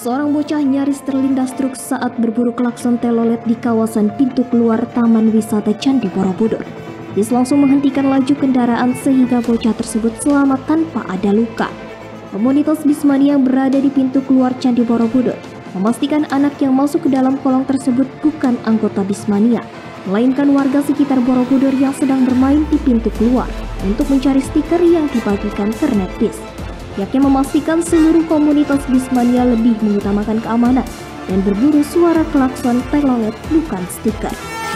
Seorang bocah nyaris terlindas truk saat berburu klakson telolet di kawasan pintu keluar Taman Wisata Candi Borobudur. Bis langsung menghentikan laju kendaraan sehingga bocah tersebut selamat tanpa ada luka. Komunitas Bismania yang berada di pintu keluar Candi Borobudur memastikan anak yang masuk ke dalam kolong tersebut bukan anggota Bismania, melainkan warga sekitar Borobudur yang sedang bermain di pintu keluar untuk mencari stiker yang dibagikan kernet bis. Pihaknya memastikan seluruh komunitas Bismania lebih mengutamakan keamanan dan berburu suara klakson telolet bukan stiker.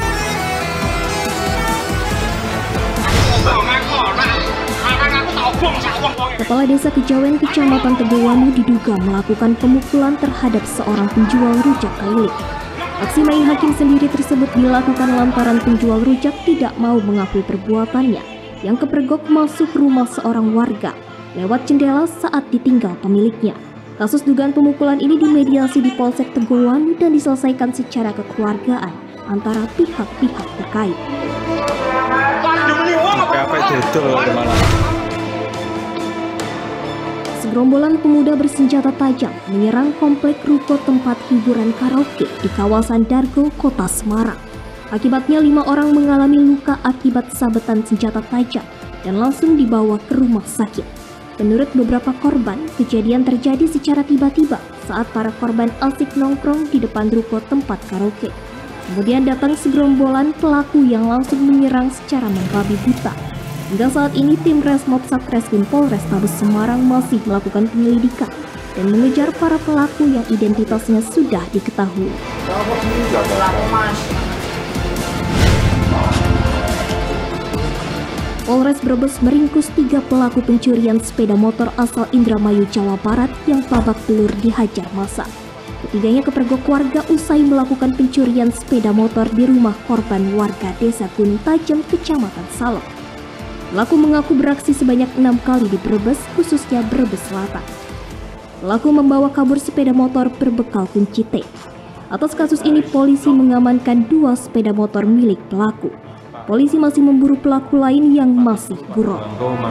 Kepala Desa Kejawen Kecamatan Tegowanu diduga melakukan pemukulan terhadap seorang penjual rujak keliling. Aksi main hakim sendiri tersebut dilakukan lantaran penjual rujak tidak mau mengakui perbuatannya yang kepergok masuk rumah seorang warga lewat jendela saat ditinggal pemiliknya. Kasus dugaan pemukulan ini dimediasi di Polsek Tegowanu dan diselesaikan secara kekeluargaan antara pihak-pihak terkait. Segerombolan pemuda bersenjata tajam menyerang komplek ruko tempat hiburan karaoke di kawasan Dargo, Kota Semarang. Akibatnya 5 orang mengalami luka akibat sabetan senjata tajam dan langsung dibawa ke rumah sakit. Menurut beberapa korban, kejadian terjadi secara tiba-tiba saat para korban asik nongkrong di depan ruko tempat karaoke. Kemudian datang segerombolan pelaku yang langsung menyerang secara membabi buta. Hingga saat ini tim Resmob Satreskrim Polrestabes Semarang masih melakukan penyelidikan dan mengejar para pelaku yang identitasnya sudah diketahui. Polres Brebes meringkus 3 pelaku pencurian sepeda motor asal Indramayu, Jawa Barat yang babak belur dihajar massa. Ketiganya kepergok warga usai melakukan pencurian sepeda motor di rumah korban warga Desa Gunung Tajam, Kecamatan Salem. Pelaku mengaku beraksi sebanyak 6 kali di Brebes, khususnya Brebes Selatan. Pelaku membawa kabur sepeda motor berbekal kunci T. Atas kasus ini, polisi mengamankan 2 sepeda motor milik pelaku. Polisi masih memburu pelaku lain yang masih buron.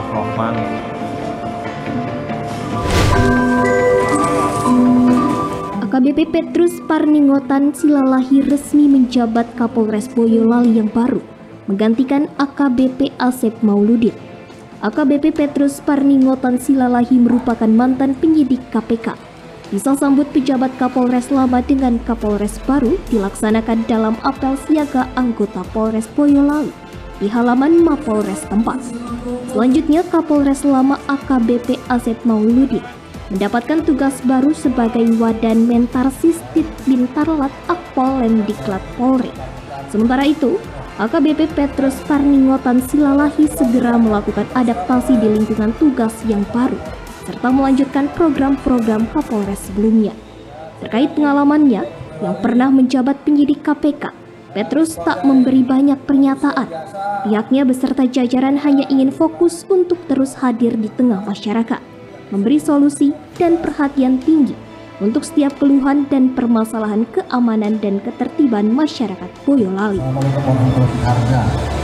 AKBP Petrus Parningotan Silalahi resmi menjabat Kapolres Boyolali yang baru, menggantikan AKBP Asep Mauludin. AKBP Petrus Parningotan Silalahi merupakan mantan penyidik KPK. Bisa sambut pejabat Kapolres lama dengan Kapolres baru dilaksanakan dalam apel siaga anggota Polres Boyolali di halaman Mapolres tempat. Selanjutnya, Kapolres lama AKBP Asep Mauludin mendapatkan tugas baru sebagai Wadan Mentarsis Ditbintarlat Akpol Lemdiklat Polri. Sementara itu, AKBP Petrus Parningotan Silalahi segera melakukan adaptasi di lingkungan tugas yang baru, serta melanjutkan program-program Kapolres sebelumnya. Terkait pengalamannya yang pernah menjabat penyidik KPK, Petrus tak memberi banyak pernyataan. Pihaknya beserta jajaran hanya ingin fokus untuk terus hadir di tengah masyarakat, memberi solusi dan perhatian tinggi untuk setiap keluhan dan permasalahan keamanan dan ketertiban masyarakat Boyolali.